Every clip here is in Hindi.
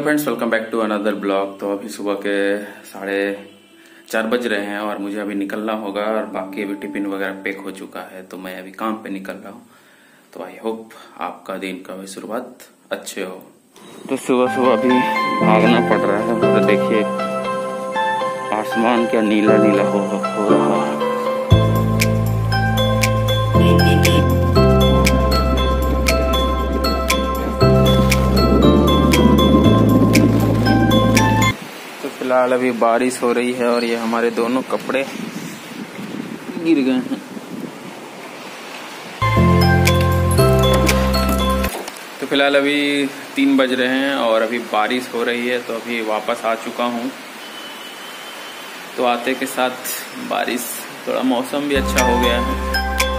Friends, welcome back to another blog. तो अभी सुबह के 4:30 बज रहे हैं और मुझे अभी निकलना होगा और बाकी अभी टिफिन वगैरह पैक हो चुका है, तो मैं अभी काम पे निकल रहा हूँ। तो आई होप आपका दिन का भी शुरुआत अच्छे हो। तो सुबह सुबह अभी भागना पड़ रहा है, तो देखिए आसमान क्या नीला नीला हो रहा है। फिलहाल अभी बारिश हो रही है और ये हमारे दोनों कपड़े गिर गए हैं। तो फिलहाल अभी 3 बज रहे हैं और अभी बारिश हो रही है, तो अभी वापस आ चुका हूँ। तो आते के साथ बारिश, थोड़ा मौसम भी अच्छा हो गया है।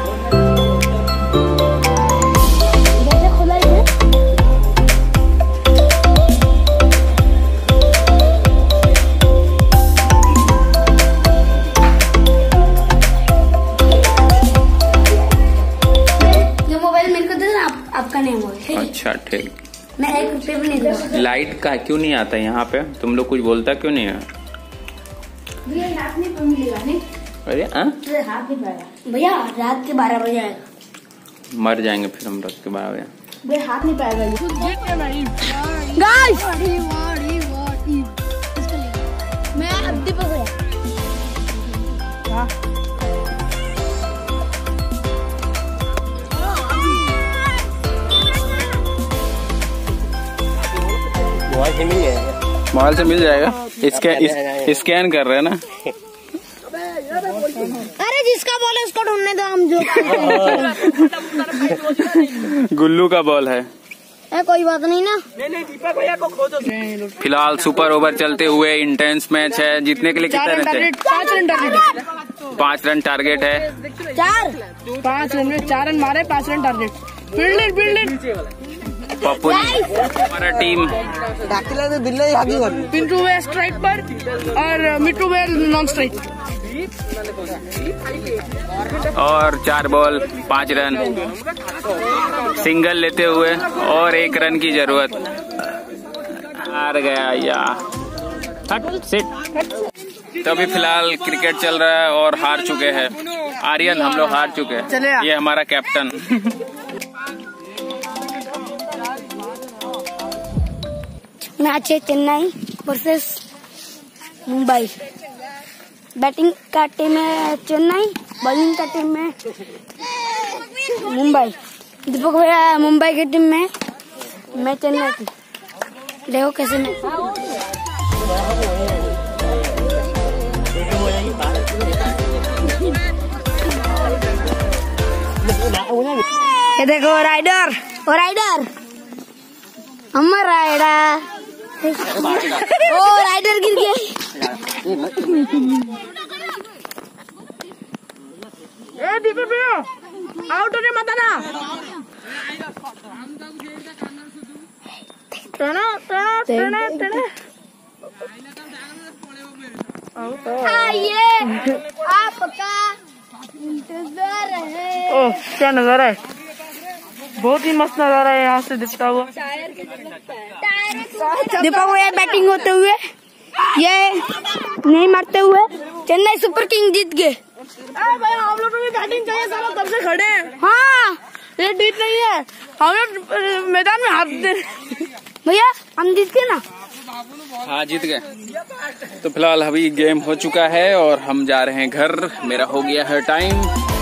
आपका नहीं हुआ। अच्छा ठीक, मैं 1 रुपये भी नहीं दूंगा। लाइट का क्यों नहीं आता यहाँ पे? तुम लोग कुछ बोलता क्यों नहीं है? भैया रात में मिलेगा नहीं। अरे हाथ नहीं पाएगा भैया, रात के 12 बजे आएगा। मर जाएंगे फिर हम रात के 12 बजे। भैया हाथ नहीं पाएगा। मैं अब दीपक भैया मोबाइल से मिल जाएगा। स्कैन कर रहे हैं ना। अरे जिसका बॉल है उसको ढूंढने दो, हम जो गुल्लू का बॉल है। कोई बात नहीं ना। नहीं दीपक भैया को खोजो। फिलहाल सुपर ओवर चलते हुए इंटेंस मैच है। जीतने के लिए कितने रन चाहिए? 5 रन टारगेट। 5 रन टारगेट है। 5 रन में 4 रन मारे, 5 रन टारगेट। फील्ड पप्पू हमारा टीम पिंटू वे स्ट्राइक पर और मिट्टू वे नॉन स्ट्राइक। और 4 बॉल 5 रन, सिंगल लेते हुए और 1 रन की जरूरत। हार गया या सिट। तो अभी फिलहाल क्रिकेट चल रहा है और हार चुके हैं आर्यन, हम लोग हार चुके हैं। ये हमारा कैप्टन। मैच है चेन्नई वर्सेस मुंबई। बैटिंग का टीम है चेन्नई, बॉलिंग का टीम है मुंबई। दीपक भैया मुंबई की टीम में, मैं चेन्नई की। देखो कैसे मैं ये देखो राइडर, ओ राइडर, अमर राइडर। ओ राइडर गिर गया। दीपक भैया आउट होने मत आना। ये आपका इंतजार है। ओह क्या नजारा है, बहुत ही मस्त नजारा है यहाँ से दिखता हुआ। दीपक भैया बैटिंग होते हुए, ये नहीं मारते हुए चेन्नई सुपर किंग जीत गए। भाई हम लोग को भी बैटिंग चाहिए, सारा तब से खड़े हैं। हाँ ये जीत नहीं है, हम लोग मैदान में हाथ दे। भैया हम जीत गए ना। हाँ जीत गए। तो फिलहाल अभी गेम हो चुका है और हम जा रहे हैं घर। मेरा हो गया है टाइम।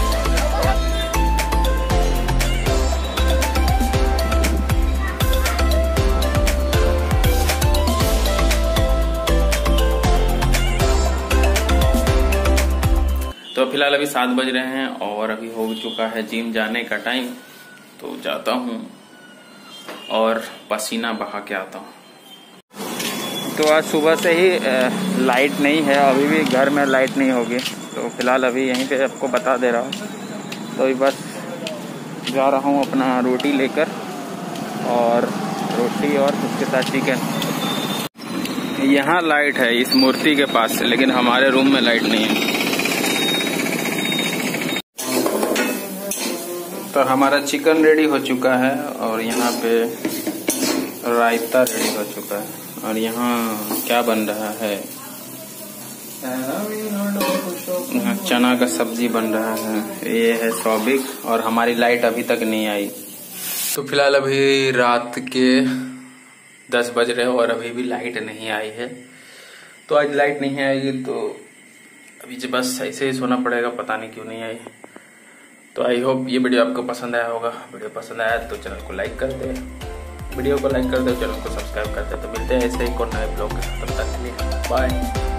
तो फिलहाल अभी 7 बज रहे हैं और अभी हो चुका है जिम जाने का टाइम। तो जाता हूँ और पसीना बहा के आता हूँ। तो आज सुबह से ही लाइट नहीं है, अभी भी घर में लाइट नहीं होगी। तो फिलहाल अभी यहीं पे आपको बता दे रहा हूँ। तो अभी बस जा रहा हूँ अपना रोटी लेकर, और रोटी और उसके साथ चिकन। यहाँ लाइट है इस मूर्ति के पास, लेकिन हमारे रूम में लाइट नहीं है। तो हमारा चिकन रेडी हो चुका है और यहाँ पे रायता रेडी हो चुका है और यहाँ क्या बन रहा है, यहाँ चना का सब्जी बन रहा है। ये है सौबिक और हमारी लाइट अभी तक नहीं आई। तो फिलहाल अभी रात के 10 बज रहे और अभी भी लाइट नहीं आई है। तो आज लाइट नहीं आएगी तो अभी बस ऐसे ही सोना पड़ेगा, पता नहीं क्यों नहीं आई। तो आई होप ये वीडियो आपको पसंद आया होगा। वीडियो पसंद आया तो चैनल को लाइक कर दे, वीडियो को लाइक कर दे, चैनल को सब्सक्राइब कर दे। तो मिलते हैं ऐसे ही कोई नए ब्लॉग के साथ, तब तक के लिए बाय।